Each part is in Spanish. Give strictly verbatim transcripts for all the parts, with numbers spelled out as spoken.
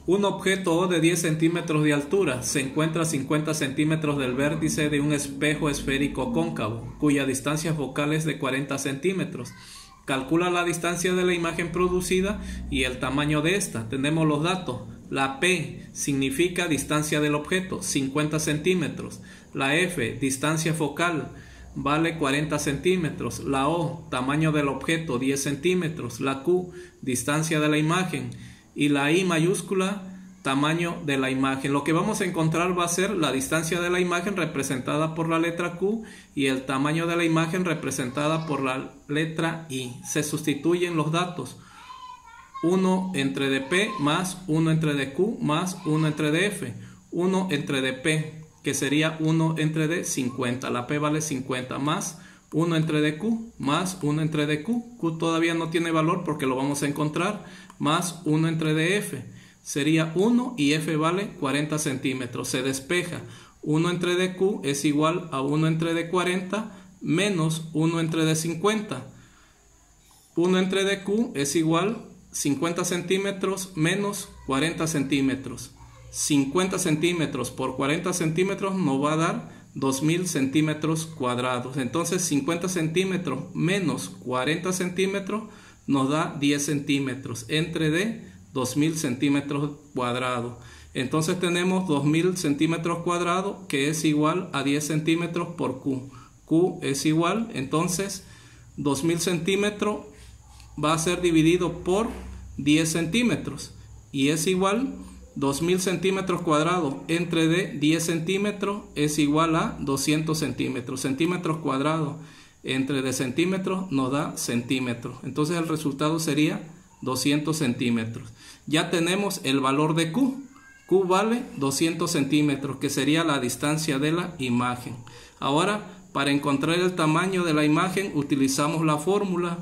Un objeto O de diez centímetros de altura se encuentra a cincuenta centímetros del vértice de un espejo esférico cóncavo, cuya distancia focal es de cuarenta centímetros. Calcula la distancia de la imagen producida y el tamaño de esta. Tenemos los datos. La P significa distancia del objeto, cincuenta centímetros. La F, distancia focal, vale cuarenta centímetros. La O, tamaño del objeto, diez centímetros. La Q, distancia de la imagen. Y la I mayúscula, tamaño de la imagen. Lo que vamos a encontrar va a ser la distancia de la imagen representada por la letra Q y el tamaño de la imagen representada por la letra I. Se sustituyen los datos. uno entre dP más uno entre dQ más uno entre dF. uno entre dP, que sería uno entre D, cincuenta. La P vale cincuenta más uno entre dQ más uno entre dQ. Q todavía no tiene valor porque lo vamos a encontrar. Más uno entre dF. Sería uno y F vale cuarenta centímetros. Se despeja. uno entre dQ es igual a uno entre D cuarenta menos uno entre D cincuenta. uno entre dQ es igual a cincuenta centímetros menos cuarenta centímetros. cincuenta centímetros por cuarenta centímetros nos va a dar dos mil centímetros cuadrados. Entonces cincuenta centímetros menos cuarenta centímetros nos da diez centímetros. Entre D, dos mil centímetros cuadrados. Entonces tenemos dos mil centímetros cuadrados, que es igual a diez centímetros por Q. Q es igual, entonces dos mil centímetros va a ser dividido por diez centímetros. Y es igual, dos mil centímetros cuadrados entre D, diez centímetros, es igual a doscientos centímetros. Centímetros cuadrados entre D centímetros nos da centímetros. Entonces el resultado sería doscientos centímetros. Ya tenemos el valor de Q. Q vale doscientos centímetros, que sería la distancia de la imagen. Ahora, para encontrar el tamaño de la imagen, utilizamos la fórmula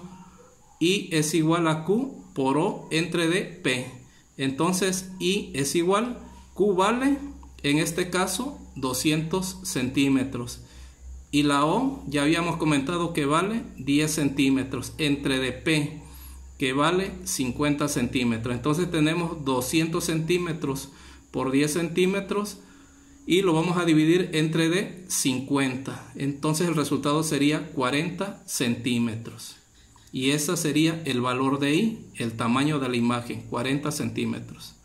I es igual a Q por O entre D, P. Entonces, I es igual, Q vale, en este caso, doscientos centímetros. Y la O, ya habíamos comentado que vale diez centímetros, entre dP, que vale cincuenta centímetros. Entonces tenemos doscientos centímetros por diez centímetros y lo vamos a dividir entre D, cincuenta. Entonces el resultado sería cuarenta centímetros. Y ese sería el valor de I, el tamaño de la imagen, cuarenta centímetros.